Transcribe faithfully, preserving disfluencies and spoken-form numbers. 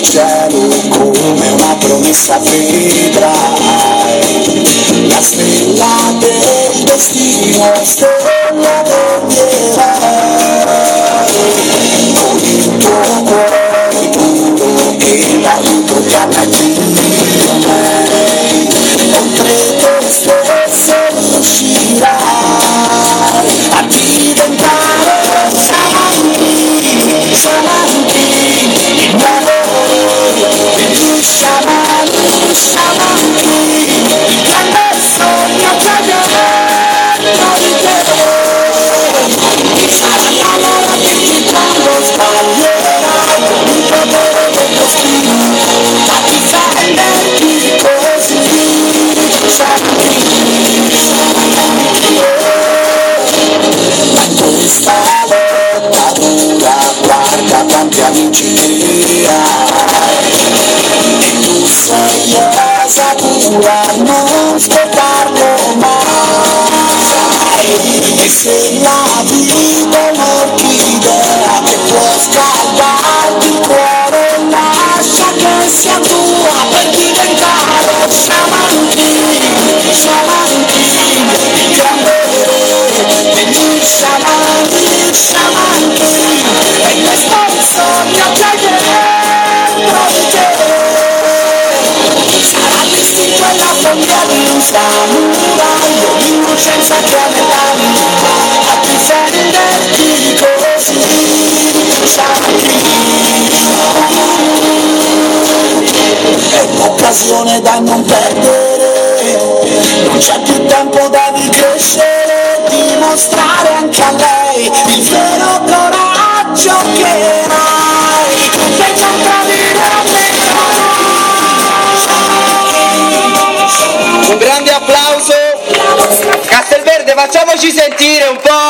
cielo come una promessa vedrai, la stella del destino, stella toglierai, con il tuo cuore puro e l'aiuto di Anagine, oltre te stesso riuscirai a diventare Samanti, Samanti, il nuovo di Samanti, Samanti, il grande sogno c'è dentro di te, sarà l'amore che ti quando sbaglierai, il potere del destino, a difenderti così, Samanti, Samanti, questa lotta dura, guarda quanti amici che hai, e tu sei cosa pura, non scordarlo mai, e se la vita è un'orchidea che può scaldarti il cuore, lascia che sia tua per diventare Samanti, Samanti, il grande degli Samanti, Samanti, e questo sogno c'è dentro di te, sarà distinto e la follia di un samurai, l'innocenza che ha nell'anima a difenderti così, Samanti, è un'occasione da non perdere, non c'è più tempo, devi crescere, dimostrare anche a lei il vero coraggio che hai, per non tradire me. Un grande applauso. Castelverde, facciamoci sentire un po'.